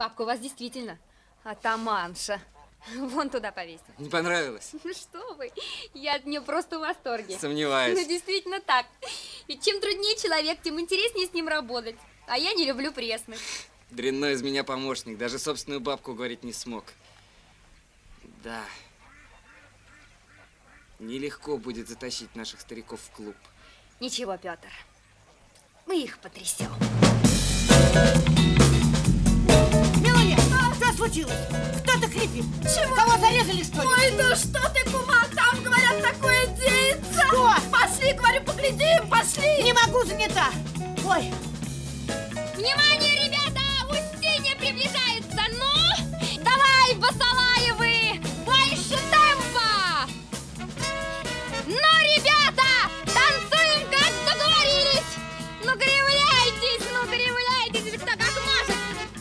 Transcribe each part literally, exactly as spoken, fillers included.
Папка у вас действительно атаманша. Вон туда повесим. Не понравилось? Ну что вы, я от нее просто в восторге. Сомневаюсь. Ну действительно так. Ведь чем труднее человек, тем интереснее с ним работать. А я не люблю пресных. Дрянной из меня помощник. Даже собственную бабку говорить не смог. Да. Нелегко будет затащить наших стариков в клуб. Ничего, Петр. Мы их потрясем. Мелания, что случилось? Кто-то хрипит. Чего? Кого зарезали, что ли? Ой, ну что ты, кума, там, говорят, такое деется. Что? Пошли, говорю, поглядим, пошли. Не могу, занята. Ой. Внимание, ребята! Устинья приближается! Ну, давай, Басалаевы! Больше темпа! Ну, ребята, танцуем, как договорились! Ну, кривляйтесь, ну, кривляйтесь, кто как может!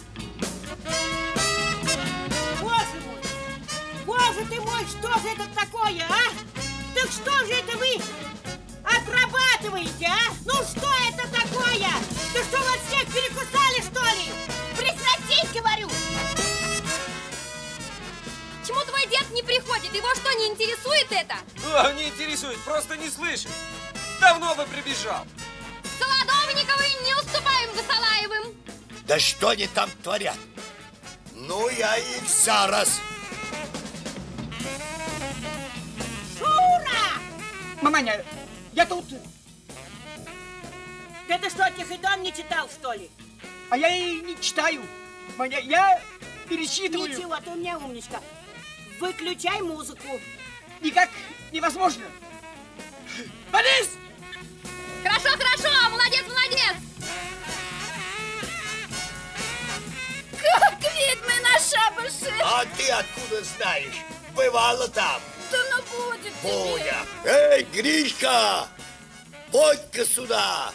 Боже мой! Боже ты мой, что же это такое, а? Так что же это вы отрабатываете, а? Ну что это такое? Да что, вас всех перекусали, что ли? Прекратить, говорю! Почему твой дед не приходит? Его что, не интересует это? А, не интересует, просто не слышит. Давно бы прибежал. Солодовниковы не уступаем Басалаевым. Да что они там творят? Ну, я их зараз. Шура! Маманя, я тут... Ты что, Тихий Дон не читал, что ли? А я и не читаю. Маня, я перечитываю. Ничего, ты у меня умничка. Выключай музыку. Никак невозможно. Борис! Хорошо, хорошо, молодец, молодец. Как видно на шабаше. А ты откуда знаешь? Бывало там. Да ну будет тебе. Буня. Эй, Гришка! Подь-ка сюда.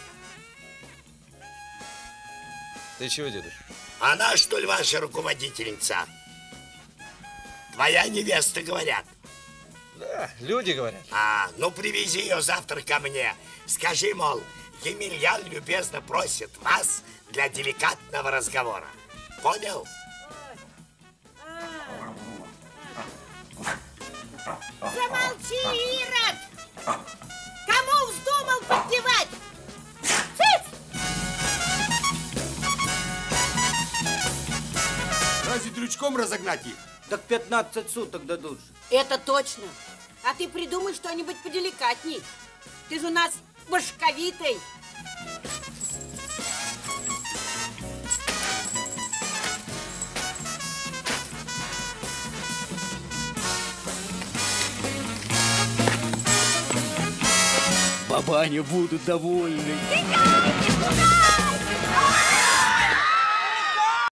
Ты чего, дедушка? Она, что ли, ваша руководительница? Твоя невеста, говорят. Да, люди говорят. А, ну привези ее завтра ко мне. Скажи, мол, Емельян любезно просит вас для деликатного разговора. Понял? Замолчи, Ирод! Кому вздумал подпевать? Разве дрючком разогнать их? Так пятнадцать суток дадут же. Это точно. А ты придумай что-нибудь поделикатней. Ты же у нас башковитый. Бабаня будут довольны. Ты